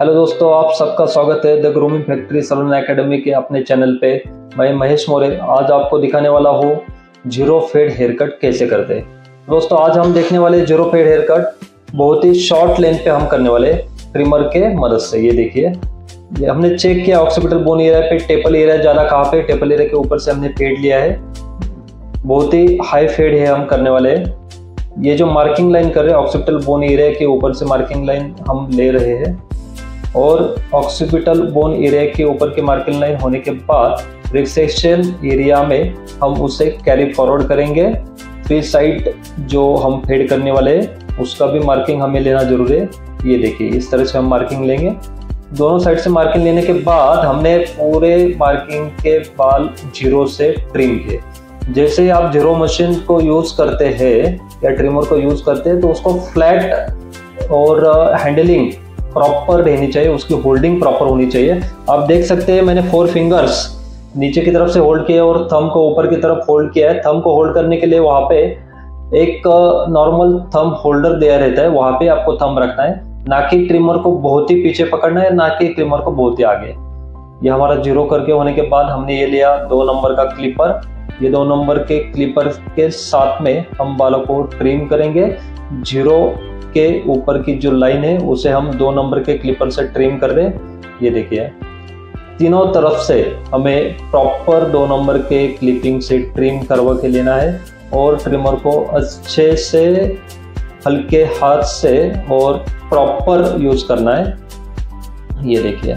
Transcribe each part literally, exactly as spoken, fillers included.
Hello दोस्तों, आप सबका स्वागत है the grooming factory salon academy के अपने चैनल पे। मैं महेश मौर्य आज आपको दिखाने वाला हूँ जीरो फेड हेयर कट कैसे करते हैं। दोस्तों आज हम देखने वाले जीरो फेड हेयर कट बहुत ही शॉर्ट लेंथ पे हम करने वाले ट्रिमर के मदद से। ये देखिए, ये हमने चेक किया ऑक्सीपिटल बोन एरिया पे टेपल एरिया ज़्यादा कहाँ पे, टेपल एरिया के ऊपर से हमने फेड लिया है। बहुत ही हाई फेड है हम करने वाले हैं। ये जो मार्किंग लाइन कर रहे हैं ऑक्सीपिटल बोन एरिया के ऊपर से मार्किंग लाइन हम ले रहे हैं और ऑक्सीपिटल बोन एरिया के ऊपर की मार्किंग लाइन होने के बाद रिसेक्शन एरिया में हम उसे कैरी फॉरवर्ड करेंगे। फ्री साइड जो हम फेड करने वाले हैं उसका भी मार्किंग हमें लेना जरूरी है। ये देखिए, इस तरह से हम मार्किंग लेंगे। दोनों साइड से मार्किंग लेने के बाद हमने पूरे मार्किंग के बाल जीरो से ट्रिम किए। जैसे आप जीरो मशीन को यूज करते हैं या ट्रिमर को यूज करते हैं तो उसको फ्लैट और हैंडलिंग प्रॉपर रहनी चाहिए, उसकी होल्डिंग प्रॉपर होनी चाहिए। आप देख सकते हैं मैंने फोर फिंगर्स नीचे की तरफ से होल्ड किया और थंब को ऊपर की तरफ होल्ड किया है। थंब को होल्ड करने के लिए वहां पे एक नॉर्मल थंब होल्डर दिया रहता है, वहां पे आपको थंब रखना है, ना कि ट्रिमर को बहुत ही पीछे पकड़ना है, ना कि ट्रिमर को बहुत ही आगे। ये हमारा जीरो करके होने के बाद हमने ये लिया दो नंबर का क्लिपर। ये दो नंबर के क्लिपर के साथ में हम बालों को ट्रिम करेंगे। जीरो के ऊपर की जो लाइन है उसे हम दो नंबर के क्लिपर से ट्रिम कर रहे हैं। ये देखिए, तीनों तरफ से हमें प्रॉपर दो नंबर के क्लिपिंग से ट्रिम करवा के लेना है और ट्रिमर को अच्छे से हल्के हाथ से और प्रॉपर यूज करना है। ये देखिए,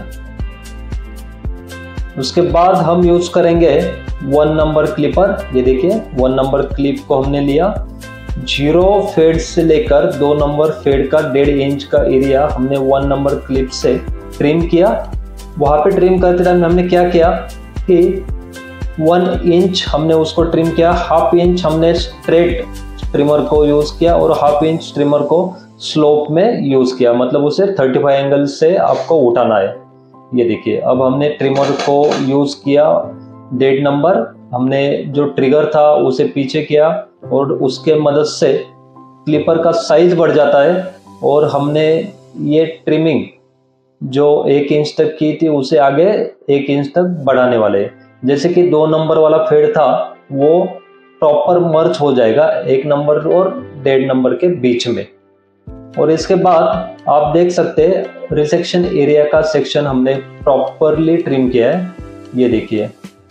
उसके बाद हम यूज करेंगे वन नंबर क्लिपर। ये देखिए, वन नंबर क्लिप को हमने लिया, जीरो फेड से लेकर दो नंबर फेड का डेढ़ इंच का एरिया हमने वन नंबर क्लिप से ट्रिम किया। वहां पे ट्रिम करते टाइम हमने क्या किया कि वन इंच हमने उसको ट्रिम किया, हाफ इंच हमने स्ट्रेट ट्रिमर को यूज किया और हाफ इंच ट्रिमर को स्लोप में यूज किया, मतलब उसे थर्टी फाइव एंगल से आपको उठाना है। ये देखिए, अब हमने ट्रिमर को यूज किया, डेढ़ नंबर हमने जो ट्रिगर था उसे पीछे किया और उसके मदद से क्लिपर का साइज बढ़ जाता है और हमने ये ट्रिमिंग जो एक इंच तक की थी उसे आगे एक इंच तक बढ़ाने वाले हैं। जैसे कि दो नंबर वाला फेड था वो प्रॉपर मर्ज हो जाएगा एक नंबर और डेढ़ नंबर के बीच में। और इसके बाद आप देख सकते हैं रिसेक्शन एरिया का सेक्शन हमने प्रॉपरली ट्रिम किया है। ये देखिए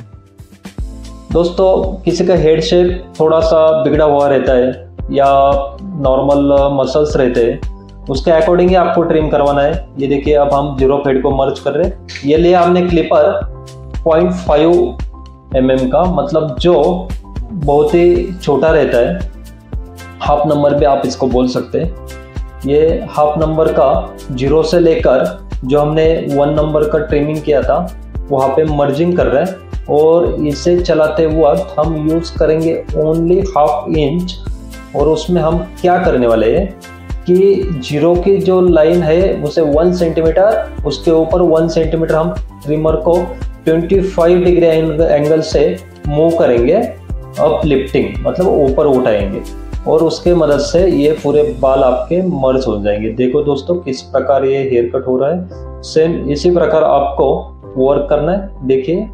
दोस्तों, किसी का हेड शेप थोड़ा सा बिगड़ा हुआ रहता है या नॉर्मल मसल्स रहते हैं, उसके अकॉर्डिंग ही आपको ट्रिम करवाना है। ये देखिए, अब हम जीरो फेड को मर्ज कर रहे हैं। ये लिया हमने clipper point five M M का, मतलब जो बहुत ही छोटा रहता है, हाफ नंबर पे आप इसको बोल सकते हैं। ये हाफ नंबर का जीरो से लेकर जो हमने वन नंबर का ट्रिमिंग किया था वहाँ पे मर्जिंग कर रहे हैं और इसे चलाते वक्त हम यूज करेंगे ओनली हाफ इंच। और उसमें हम क्या करने वाले हैं कि जीरो की जो लाइन है उसे वन सेंटीमीटर, उसके ऊपर वन सेंटीमीटर हम ट्रिमर को पच्चीस डिग्री एंगल से मूव करेंगे, अप लिफ्टिंग मतलब ऊपर उठाएंगे और उसके मदद से ये पूरे बाल आपके मर्ज हो जाएंगे। देखो दोस्तों किस प्रकार ये हेयर कट हो रहा है। सेम इसी प्रकार आपको वर्क करना है। देखिए,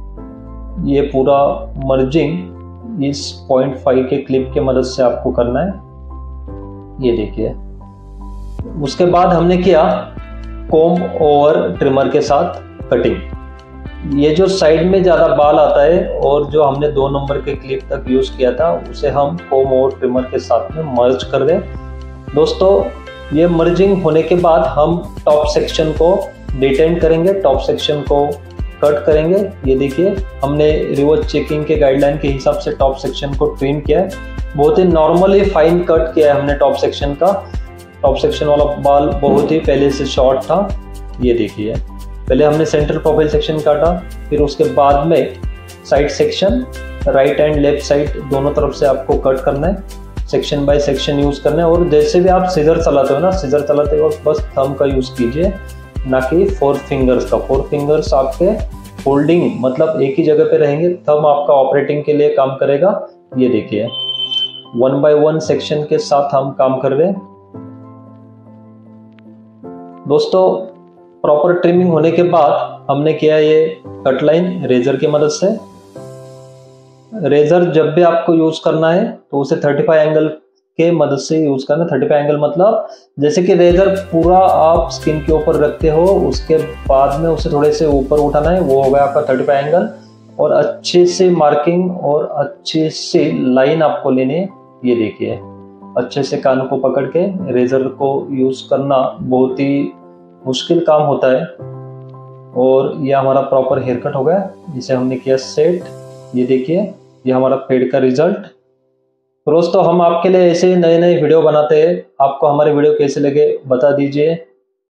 ये पूरा मर्जिंग इस पॉइंट फाइव के क्लिप के मदद से आपको करना है। ये देखिए, उसके बाद हमने किया कॉम्ब और ट्रिमर के साथ कटिंग। ये जो साइड में ज़्यादा बाल आता है और जो हमने दो नंबर के क्लिप तक यूज किया था उसे हम कॉम्ब और ट्रिमर के साथ में मर्ज कर दें। दोस्तों ये मर्जिंग होने के बाद हम टॉप सेक्शन को डिटेन करेंगे, टॉप सेक्शन को कट करेंगे। ये देखिए, हमने रिवर्स चेकिंग के गाइडलाइन के हिसाब से टॉप सेक्शन को ट्रिम किया है। बहुत ही नॉर्मली फाइन कट किया है हमने टॉप सेक्शन का। टॉप सेक्शन वाला बाल बहुत ही पहले से शॉर्ट था। ये देखिए, पहले हमने सेंट्रल प्रोफाइल सेक्शन काटा, फिर उसके बाद में side section, right and left side दोनों तरफ से आपको कट करना है, सेक्शन बाय सेक्शन यूज करना है। और जैसे भी आप सीजर चलाते हो ना, सीजर चलाते वक्त बस थंब का यूज कीजिए, ना कि फोर फिंगर्स का। फोर फिंगर्स आपके होल्डिंग मतलब एक ही जगह पे रहेंगे, थंब आपका ऑपरेटिंग के लिए काम करेगा। ये देखिए, वन बाय वन सेक्शन के साथ हम काम कर रहे हैं। दोस्तों प्रॉपर ट्रिमिंग होने के बाद हमने किया ये कट लाइन रेजर की मदद से। रेजर जब भी आपको यूज करना है तो उसे पैंतीस एंगल के मदद से यूज करना। पैंतीस एंगल मतलब जैसे कि रेजर पूरा आप स्किन के ऊपर रखते हो, उसके बाद में उसे थोड़े से ऊपर उठाना है, वो हो गया आपका पैंतीस एंगल। और अच्छे से मार्किंग और अच्छे से लाइन आपको लेने। ये देखिए अच्छे से कान को पकड़ के रेजर को यूज करना बहुत ही मुश्किल काम होता है। और ये हमारा प्रॉपर हेयर कट हो गया, जिसे हमने किया सेट। ये देखिए ये हमारा फेड का रिजल्ट। रोज तो हम आपके लिए ऐसे नए नए वीडियो बनाते हैं, आपको हमारे वीडियो कैसे लगे बता दीजिए।